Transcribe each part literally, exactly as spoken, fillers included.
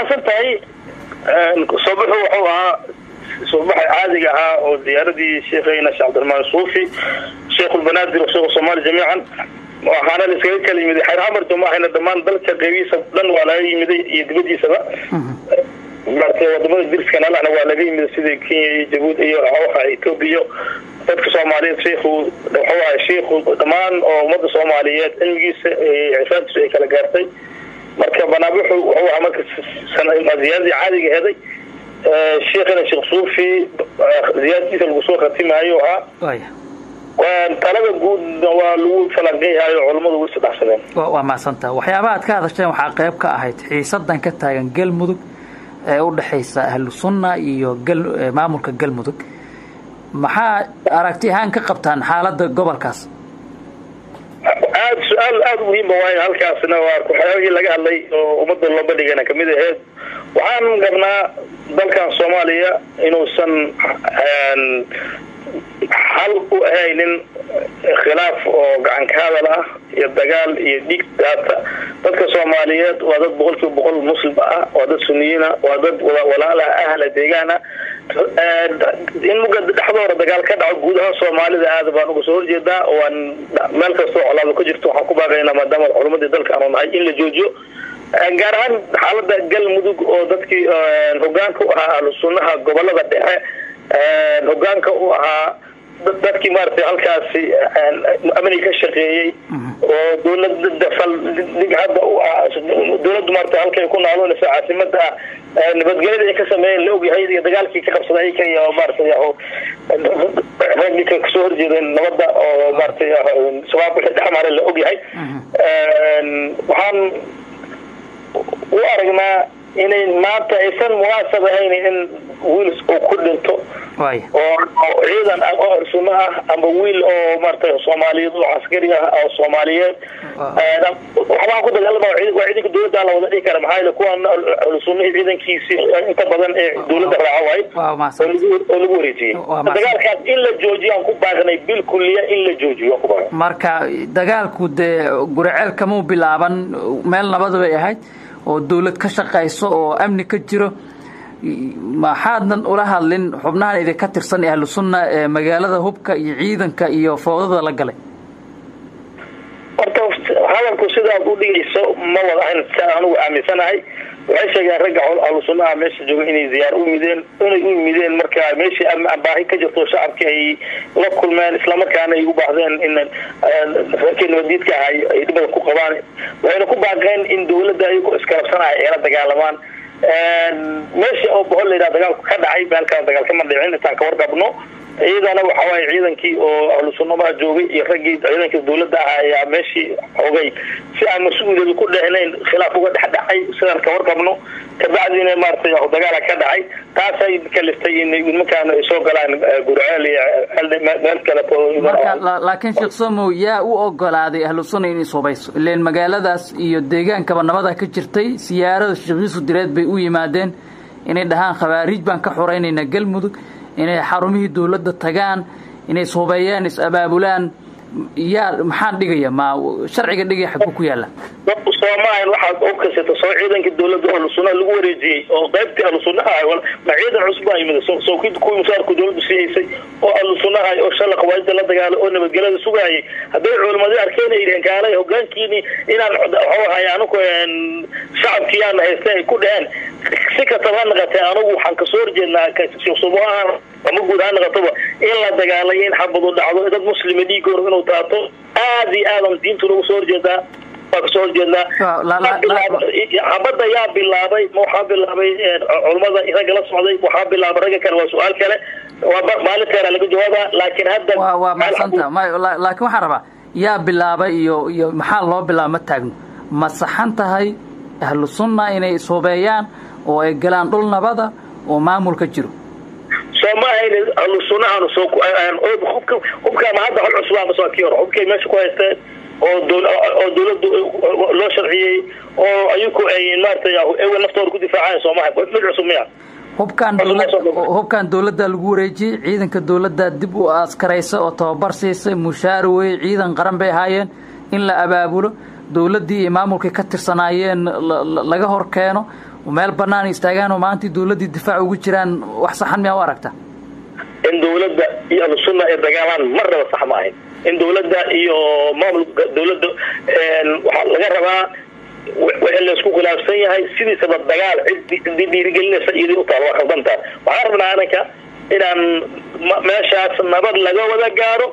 mahadsantahay صباحه وحوها صباح عادي ها ودياردي شيخنا شيخ عبد الرحمن الصوفي شيخ البنادر وشيخ الصومال جميعا waxaana la iskaga kala yimid xeer amartu ma hayna dhamaan dalka qabiisa dhan waa laga yimid iyo dibadiisaba markay wadamada dirskana la waa laga yimid sida Kenya iyo Djibouti iyo waxa Ethiopia dadka Soomaaliyeed sheekhu waxa sheekhu dhamaan oo umada Soomaaliyeed ilmigiisa cifaadkiisa ay kala gaartay marka banaabuhu waxa marka sanad ziyadi caadiga heeday sheekhana sheekh Suufi ziyadkiisa lagu soo khatimayo ha talada guud waa lagu falanqeeyahay culimadu way sadexsadeen waa ma santa waxyaabaha aad ka hadasheen waxa qayb ka ahayd xiisadan ka taagan galmudug ee u dhaxaysa ahlu sunna iyo maamulka galmudug maxaa aragti ahaan ka qabtaan xaaladda gobolkaas aad su'aal aad muhiim ah way halkaasna waa ku xiriir laga hadlay oo umada loo badhigana kamid ahayd waxaan qabnaa dalkan Soomaaliya inuu san hal u haynin khilaaf oo gacan ka hadal ah iyo dagaal iyo dhig daata dadka Soomaaliyeed waa dad boqolkiiba boqol muslim ah waa dad sunniyiina waa dad walaalaha ahla deegaana in mugad dhaxdooda dagaal ka dhaco gudaha Soomaalida aad baan uga soo horjeedaa oo meel kasta oo colaado ku jirto waxaan ku baaqaynaa maadaama culimada dalka aanu nahay in la joojiyo gaar ahaan xaaladda galmudug oo dadkii hogaanka u ahaa ahlu sunnaha gobolada dhexe hogaanka u ahaa dadkii maartay halkaasi amni ka shaqeeyay oo dawladda fal digada u ah dawladdu maartay halkay ku naalonaysa caasimada nabadgelyada ay ka sameeyeen la ogyahay iyo dagaalkii ka qabsaday ka iyo maartay ragga ka soo horjeedeen nabadda oo maartay sabab wixii dhexmaray la ogyahay waxaan u aragnaa inay maanta aysan munaasab ahayn in wiils oo ku dhinto oo ciidan oo sunna ah ama wiil oo martay Soomaaliyeed oo askari ah oo Soomaaliyeed waxaan ku dagaalamay ciidanka dawladda la wada dhigay maxay kuwan sunna ciidankiisi inta badan ee dawladda raacay oo lagu wareejiyay dagaalkaas in la joojiyo aan ku baaqnay bil kulliya in la joojiyo marka dagaalku de gurceel kama bilaaban meel nabad way ahayd oo dawlad ka shaqeyso oo amni ka jiro ma xaadan ula hadlin xubnaha idin ka tirsan ahlu sunna ee magaalada hubka iyo ciidanka iyo foodada la galay horta hadalku sidaa u dhigayso ma wada ahan anigu aaminsanahay waxay sheegaan ragga ahlu sunna meesha jooga inay ziyaar u mideen inay u mideen marka meesha baahi ka jirto shacabka ay la kulmeen isla markaana ay u baahdeen in ragga nabaddiidka ay dibada ku qabaan waxayna ku baaqeen in dawladda ay ku iskarabsanay ay la dagaalamaan meesha oo boqol leeyahay dagaalku ka dhacay baalka dagaalka ma dhicin intaan ka warqabno ciidana waxa way ciidankii oo ahlu sunna ma joogay iyo raggii ciidanka dawladda ayaa meeshii ogay si aan mas'uuliyad ku dhaxnayn khilaaf uga dhaxdhacay sidaan ka warqabno ka bacdina maartay dagaal ka dhacay taas ay kaliftay in nimankan ay soo galaan gurceel iyo meel kale marka laakiin sheekh Somo yaa u ogolaaday ahlu sunna inay soobayso ileen magaaladaas iyo deegaanka nabada ka jirtay siyaarada shaqadiisu direed bay u yimaadeen inay dhahaan khawaarij baan ka xoreynayna galmudug inay xarumihii dawladda tagaan inay soobayaan is abaabulaan yaa maxaan dhigaya ma sharciga dhigay xaq ku yaala Soomaaliya waxa uu ka soo soo ciidanka dawladda oo sunna lagu wareejiyay oo qaybta ahlu sunna ah ma ciidan cusub ay mid soo soo kid ku musaarku dawladdu siiyay oo ahlu sunna ay oo shalaq waajid la dagaalo oo nabadgelyada sugayay haday culimadu arkeen ay kaalay hogaankiini inaan waxaanu ku shacabkii aan haystay ku dheen si ka taban qatay anigu waxaan ka soo horjeednaa ka suusubahan ama guudaan qataba in la dagaalay in xabadu dhacdo dad muslimiin goor inuu taato aadi aadam diintu lagu soo horjeedaa soo jeednaa la la abada yaa bilaabay waxa bilaabay culimada isaga la socday waxa bilaabay raga kale waa su'aal kale waa maalinteena laga jawaaba laakiin hadda waa waa maasanta ma laakiin waxa raba yaa bilaabay iyo iyo maxaa loo bilaabay taagno ma saxan tahay ahlu sunna inay soobeeyaan oo ay galaan dhul nabada oo maamulka jiro Soomaaliya ahlu sunna aanu soo oo hubka hubka ma hadda hal cusub ama soo kiiro hubka meesha ku haysteen oo dawladdu loo sharciyay oo ayuku ay maartay ay naftood ku difaacaan Soomaaliya wax mid cusub miya hubkan dawladda hubkan dawladda lagu wareejiyay ciidanka dawladda dib u askaraysa oo tababar siisay mushaar way ciidan qaran bay haayeen in la abaabulo dawladdii maamulka ka tirsanaayeen laga hor keeno meel banaan istaagaan oo maanta dawladda difaac ugu jiraan wax saxan miyaa u aragta in dawladda iyo ahlusunna ay dagaalaan marnaba sax ma ahayn in dawladda iyo maamulka dawladda waxaa laga rabaa wixii la isku khilaafsan yahay sidiisaba dagaal cid dhiirigelinaysa iyadii u taal waa khaldantaa waxaan rabnaa ananka inaan meeshaas nabad laga wada gaaro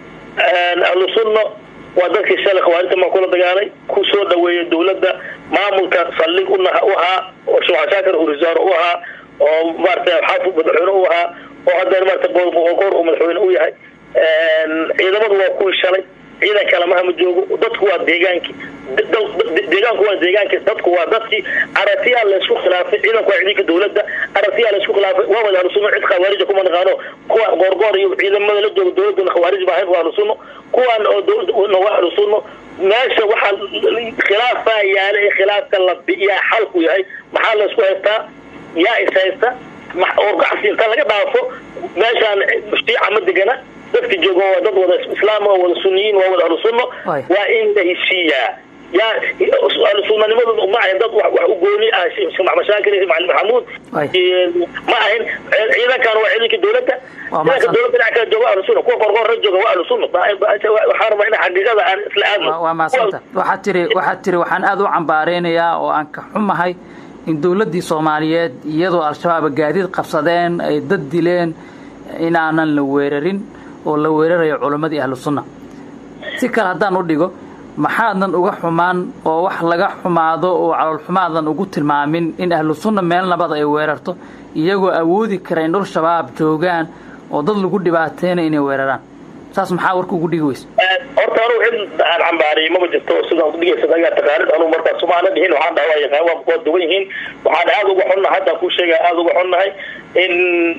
ahlusunna waa dadkii shalay khawaarijta ma kula dagaalay ku soo dhaweeyay dawladda maamulka saldhig u ahaa oo Sheekh Shaakir Urizaaro u ahaa oo maartay xaafid madaxweyne u ahaa oo hadda maartay boqor oo madaxweyne u yahay ciidamadu waa ku shalay ciidan kale ma hama joogo dadku waa deegaanki deegaanku waa deegaanki dadku waa dadkii aratiya la isku khilaafay ciidanku waa ciidanka dawladda aratiya la isku khilaafay waa wada ahlusunna cid khawaarij kuma naqaano kuwa goorgoor iyo ciidamada la joogo dawladda khawaarij baa waa ahlusunna kuwan oo dawladda waa ahlusunna meesha waxa khilaafa yaale khilaafka la biya xalku yahay maxaa la isku haystaa yaa isaysta orgaxsi inta laga dhaafo meeshaan muftiica ma degana dadka joogo waa dad wada islaam oo wada sunniyiin waa wada ahlusunna waa in la heshiiyaa yaa ahlusunnanimadu ma ahayn dad wax u gooni ah Sheekh Mashaakir iyo Macallim Maxamuud ma ahayn ciidankan waa ciidanka dawladda ciidanka dawladda dhinaca jooga ahlusunna kuwa qorqor jooga waa ahlusunna waxaan rabaa in xaqiiqada aan isla aadno waa maasanta waxa tiri waxa tiri waxaan aad u cambaareynayaa oo aan ka xumahay in dawladdii Soomaaliyeed iyadoo al-shabaab gaadiid qabsadeen ay dad dileen in aanan la weerarin oo la weerarayo culimadii ahlusunna si kale haddaan u dhigo maxaadan uga xumaan oo wax laga xumaado oo calool xumaadan ugu tilmaamin in ahlusunna meel nabad ay weerarto iyagoo awoodi kara in dhul shabaab joogaan oo dad lagu dhibaateynay inay weeraraan saas maxaa warka ugu dhigi weysa horta anu cid aan cambaariyay ma jirto sida u dhigaysa ayaa taqaanid anu markaa Soomaaliya dhihin waxaan dhawaayay waa ku duwan yihiin waxaan aad uga xunnahay hadda ku sheegay aad uga xunnahay in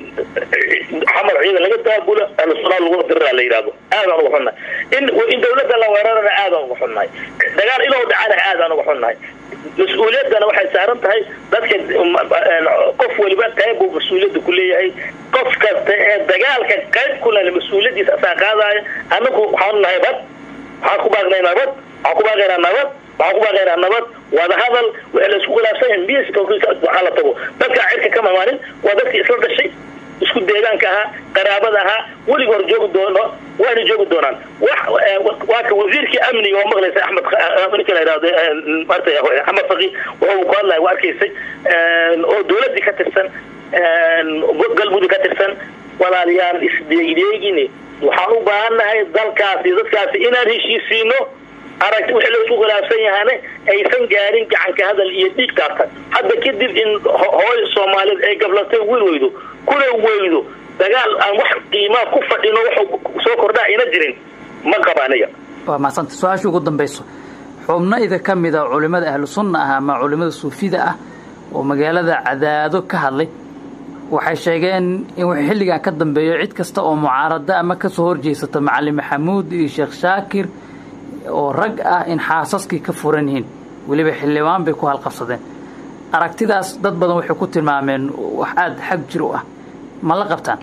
xamar ciidan laga daabulo ahlusunna lagu diraa la yiraahdo aad uga xunnahay in in dawladda la weerarana aad uga xunnahay dagaal inuu dhacana aad uga xunnahay mas'uuliyadana waxay saaran tahay dadka qof waliba qayb uu mas'uuliyad ku leeyahay qof kasta ee dagaalka qayb ku leh mas'uuliyadiisa saaqaadaay anagu waxaan nahay bad waxaan ku baagnay nabad waxaan ku baagnay nabad waxaan ku baagnay nabad wada hadal wixii la isku khilaafsan yahay biis tawfiiq waxa la tago dadka cirka ka mamaanin waa dadka isla dhashay isku deegaanka aha qaraabada aha wali hor joogo doono waana joogo doonaan wax waa ka wasiirkii amniga oo maqlaysa Axmed Amerika la yiraahdo martay Axmed Faqi oo ku hadlay waa arkaysay oo dawladda ka tirsan galmudug ka tirsan walaaliyaan isdeegdeegine waxaan u baahanahay dalkaas iyo dadkaas inaan heshiisiino aragti wixii la isku khilaafsan yahay aysan gaarin gacanka hadal iyo dhiig taabtan hadda kadib in hooy Soomaaliyeed ay gablatay wiil weydo kuna weydo dagaal aan wax qiimo ku fadhino wax soo kordhaa ina jirin ma qabaanaya waa maasanta su'aasha ugu dambayso xubno ida kamid ah culimada ahlusunna ah ama culimada suufida ah oo magaalada Cadaado ka hadlay waxay sheegeen in wax xilligan ka dambeeyo cid kasta oo mucaarada ama ka soo horjeesata Macallim Maxamuud iyo Sheekh Shaakir oo rag ah in xaasaskii ka furan yihiin waliba xilliwaan bay ku halqabsadeen aragtidaas dad badan waxay ku tilmaameen wax aad xaq jir u ah ma la qabtaan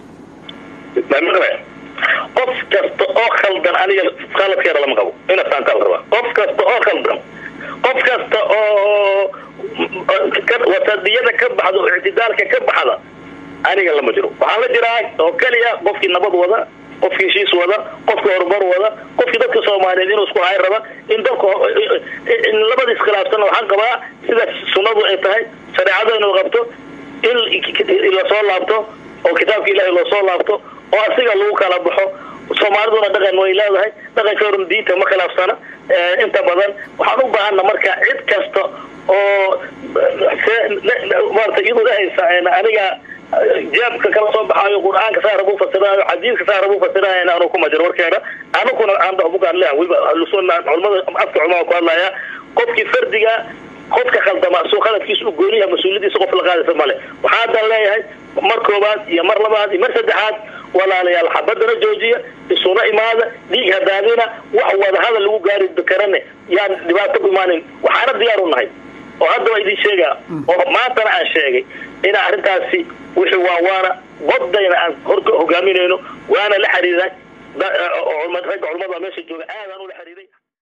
qof kasta oo khaldan aniga khaladkeeda lama qabo ina saantaa la rabaa qof kasta oo khaldan qof kasta oo wasadiyada ka baxdo oo ictidaalka ka baxda aniga lama jiro waxaan la jiraa oo kaliya qofkii nabad wada qofkii heshiis wada qofkii horumar wada qofkii dadka Soomaaliyeed inuu isku hay raba in dadku in labada iskhilaafsan waxaan qabaa sida sunnadu ay tahay shariicada inuu qabto in la soo laabto oo kitaabka Ilaahay loo soo laabto oo asiga lagu kala baxo Soomaaliduna dhaqan way leedahay dhaqanka diinta ma khilaafsana inta badan waxaan u baahanaa marka cid kasta oo marta iyadu haysa aniga jaabka kala soo baxayo quraanka saarabu fasiraayo xadiiska saarabu fasiraayo aanu kuma jiro warkeena aanu kuna aan dhaxbu gaar leeyahay waliba ahlusunna culimada afka culimada ku hadlaya qofkii fardiga qofka khaldama soo khaladkiisu gooniyaha mas'uuliyadiisa qof la qaadaysa male waxaan dan leeyahay mar koobaad iyo mar labaad iyo mar saddexaad walaalayaal xabadana joojiya isuna imaada dhiig hadaadina wax wada hadal lagu gaari karane yaan dhibaato ku imaanin waxaana diyaar u nahay oo hadda waa idin sheegaa oo maantana aan sheegay in arrintaasi wixii waa waana badayna aan hogaaminayno waana la xiriiray culimada meesha jooga aad aan u la xiriiray